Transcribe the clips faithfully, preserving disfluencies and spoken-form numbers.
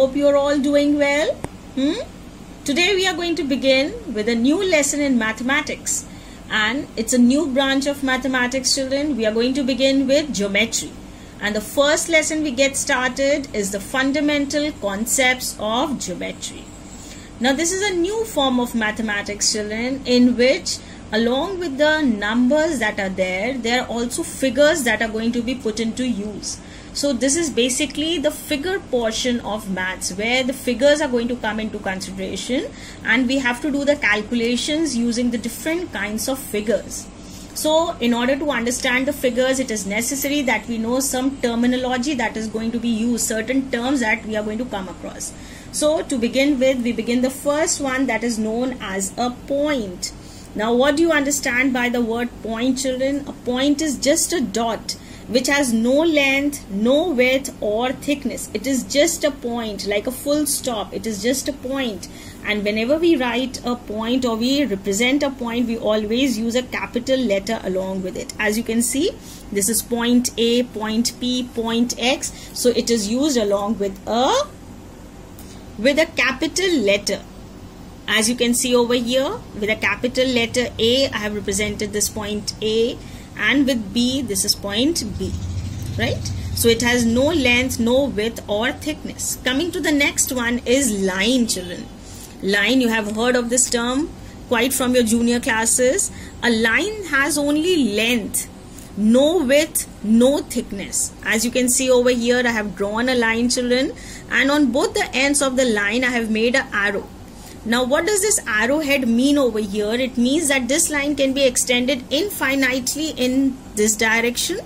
hope you are all doing well. Hmm? Today we are going to begin with a new lesson in mathematics, and it's a new branch of mathematics, children. We are going to begin with geometry, and the first lesson we get started is the fundamental concepts of geometry. Now this is a new form of mathematics, children, in which along with the numbers that are there, there are also figures that are going to be put into use. So this is basically the figure portion of maths, where the figures are going to come into consideration and we have to do the calculations using the different kinds of figures. So in order to understand the figures, it is necessary that we know some terminology that is going to be used, certain terms that we are going to come across. So to begin with, we begin the first one, that is known as a point. Now what do you understand by the word point, children? A point is just a dot which has no length, no width or thickness. It is just a point, like a full stop. It is just a point. And whenever we write a point or we represent a point, we always use a capital letter along with it. As you can see, this is point A, point P, point X. So it is used along with a with a capital letter. As you can see over here, with a capital letter A, I have represented this point A, and with B, this is point B, right? So it has no length, no width or thickness. Coming to the next one is line, children. Line, you have heard of this term quite from your junior classes. A line has only length, no width, no thickness. As you can see over here, I have drawn a line, children, and on both the ends of the line, I have made an arrow. Now what does this arrowhead mean over here? It means that this line can be extended infinitely in this direction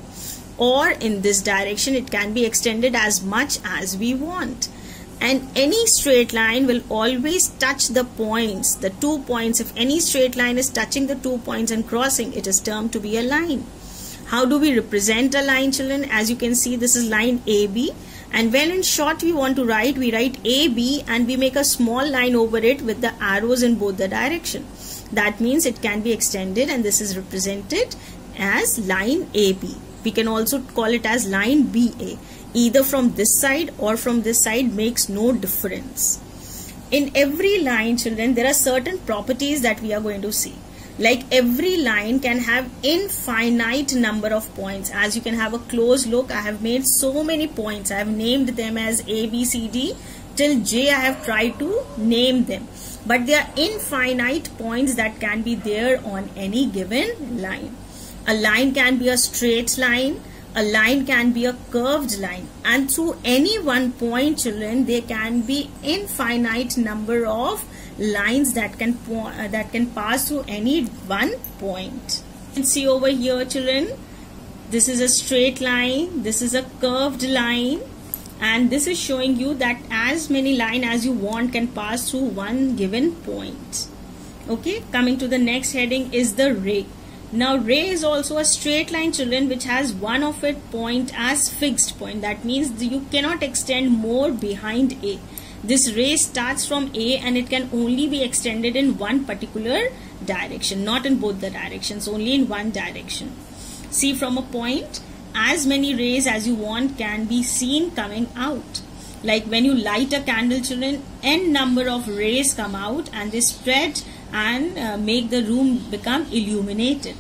or in this direction. It can be extended as much as we want. And any straight line will always touch the points, the two points. If any straight line is touching the two points and crossing, it is termed to be a line. How do we represent a line, children? As you can see, this is line A B. And when in short we want to write, we write A B and we make a small line over it with the arrows in both the direction. That means it can be extended, and this is represented as line A B. We can also call it as line B A. Either from this side or from this side makes no difference. In every line, children, there are certain properties that we are going to see. Like every line can have infinite number of points. As you can have a close look, I have made so many points. I have named them as A, B, C, D till J. I have tried to name them. But there are infinite points that can be there on any given line. A line can be a straight line. A line can be a curved line. And through any one point, children, there can be infinite number of lines that can uh, that can pass through any one point. You can see over here, children, this is a straight line, this is a curved line, and this is showing you that as many lines as you want can pass through one given point. Okay, coming to the next heading is the ray. Now ray is also a straight line, children, which has one of its point as fixed point. That means you cannot extend more behind A. This ray starts from A and it can only be extended in one particular direction, not in both the directions, only in one direction. See, from a point, as many rays as you want can be seen coming out. Like when you light a candle, children, n number of rays come out and they spread and uh, make the room become illuminated.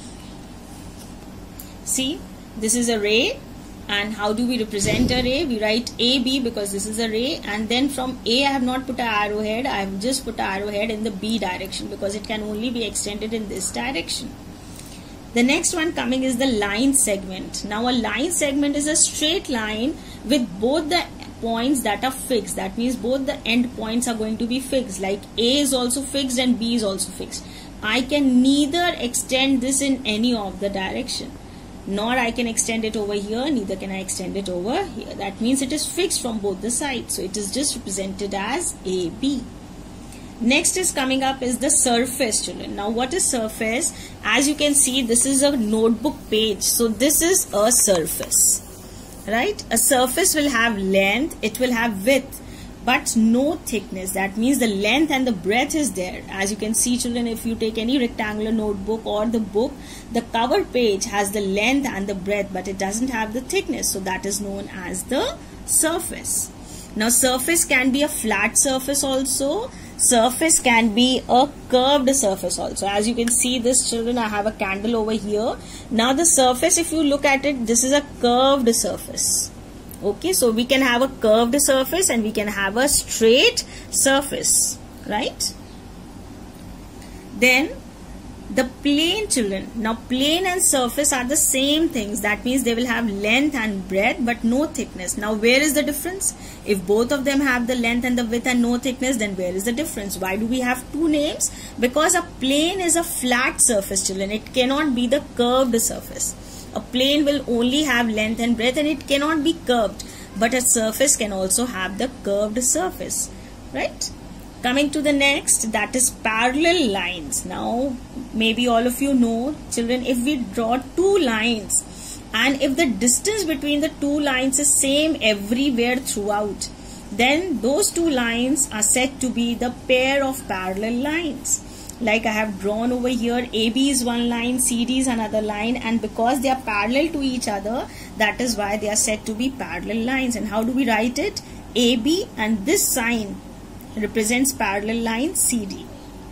See, this is a ray. And how do we represent a ray? We write A B because this is a ray, and then from A I have not put an arrowhead, I have just put an arrowhead in the B direction because it can only be extended in this direction. The next one coming is the line segment. Now a line segment is a straight line with both the points that are fixed. That means both the end points are going to be fixed, like A is also fixed and B is also fixed. I can neither extend this in any of the direction, nor I can extend it over here, neither can I extend it over here. That means it is fixed from both the sides. So it is just represented as A B. Next is coming up is the surface, children. Now what is surface? As you can see, this is a notebook page. So this is a surface, right? A surface will have length, it will have width, but no thickness. That means the length and the breadth is there. As you can see, children, if you take any rectangular notebook or the book, the cover page has the length and the breadth, but it doesn't have the thickness. So that is known as the surface. Now surface can be a flat surface also. Surface can be a curved surface also. As you can see this, children, I have a candle over here. Now the surface, if you look at it, this is a curved surface. Okay, so we can have a curved surface and we can have a straight surface, right? Then the plane, children. Now plane and surface are the same things. That means they will have length and breadth but no thickness. Now where is the difference? If both of them have the length and the width and no thickness, then where is the difference? Why do we have two names? Because a plane is a flat surface, children. It cannot be the curved surface. A plane will only have length and breadth and it cannot be curved. But a surface can also have the curved surface, right? Coming to the next, that is parallel lines. Now, maybe all of you know, children, if we draw two lines and if the distance between the two lines is same everywhere throughout, then those two lines are said to be the pair of parallel lines. Like I have drawn over here, A B is one line, C D is another line, and because they are parallel to each other, that is why they are said to be parallel lines. And how do we write it? A B, and this sign represents parallel line C D.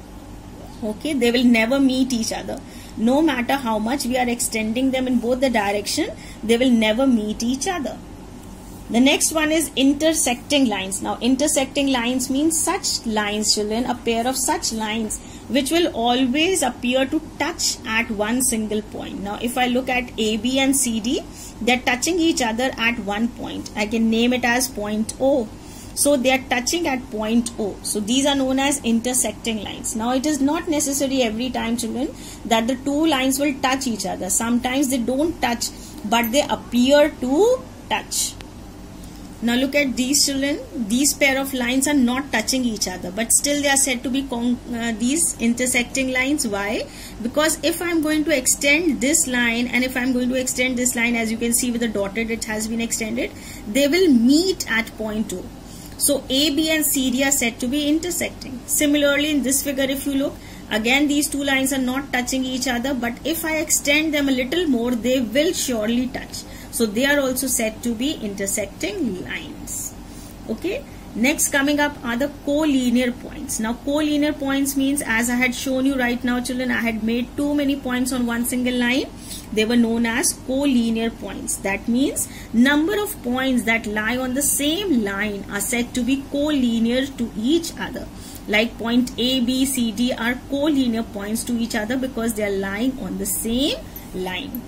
Okay, they will never meet each other. No matter how much we are extending them in both the direction, they will never meet each other. The next one is intersecting lines. Now intersecting lines means such lines, children, a pair of such lines which will always appear to touch at one single point. Now if I look at A B and C D, they are touching each other at one point. I can name it as point O. So they are touching at point O. So these are known as intersecting lines. Now it is not necessary every time, children, that the two lines will touch each other. Sometimes they don't touch, but they appear to touch. Now look at these, children. These pair of lines are not touching each other, but still they are said to be con uh, these intersecting lines. Why? Because if I am going to extend this line and if I am going to extend this line, as you can see with the dotted, it has been extended, they will meet at point O. So A, B and C, D are said to be intersecting. Similarly, in this figure, if you look, again these two lines are not touching each other, but if I extend them a little more, they will surely touch. So they are also said to be intersecting lines. Okay. Next coming up are the collinear points. Now collinear points means, as I had shown you right now, children, I had made too many points on one single line. They were known as collinear points. That means number of points that lie on the same line are said to be collinear to each other. Like point A, B, C, D are collinear points to each other because they are lying on the same line.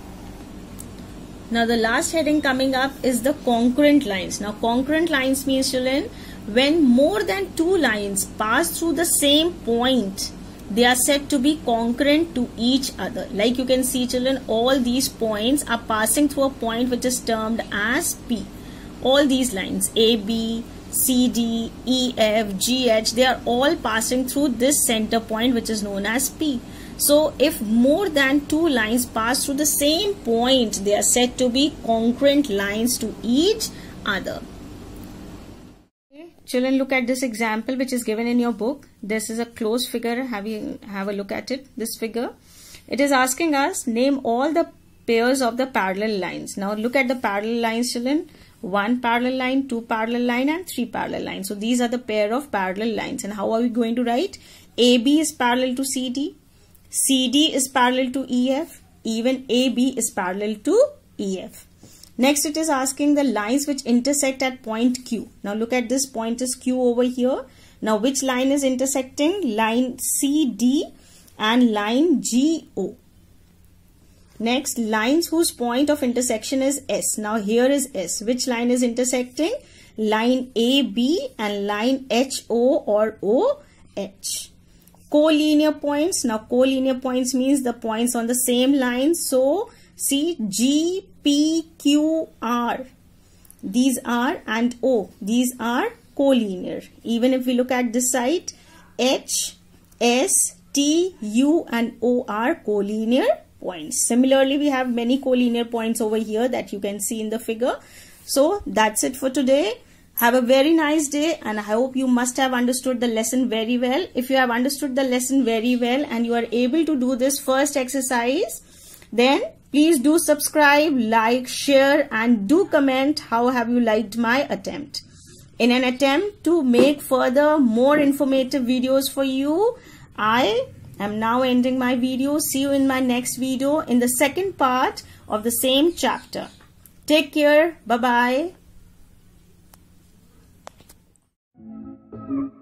Now the last heading coming up is the concurrent lines. Now concurrent lines means, children, when more than two lines pass through the same point, they are said to be concurrent to each other. Like you can see, children, all these points are passing through a point which is termed as P. All these lines, A, B, C, D, E, F, G, H, they are all passing through this center point which is known as P. So if more than two lines pass through the same point, they are said to be concurrent lines to each other. Children, look at this example which is given in your book. This is a closed figure. Have you have a look at it? This figure. It is asking us, name all the pairs of the parallel lines. Now look at the parallel lines, children. One parallel line, two parallel line and three parallel lines. So these are the pair of parallel lines. And how are we going to write? A B is parallel to C D. C D is parallel to E F. Even A B is parallel to E F. Next it is asking the lines which intersect at point Q. Now look at this, point is Q over here. Now which line is intersecting? Line C D and line G O. Next, lines whose point of intersection is S. Now here is S. Which line is intersecting? Line A B and line H O or O H. Collinear points. Now collinear points means the points on the same line. So see, G, P, Q, R. These are and O. These are collinear. Even if we look at this side, H, S, T, U and O are collinear points. Similarly, we have many collinear points over here that you can see in the figure. So that's it for today. Have a very nice day and I hope you must have understood the lesson very well. If you have understood the lesson very well and you are able to do this first exercise, then please do subscribe, like, share and do comment how have you liked my attempt. In an attempt to make further more informative videos for you, I am now ending my video. See you in my next video in the second part of the same chapter. Take care. Bye-bye.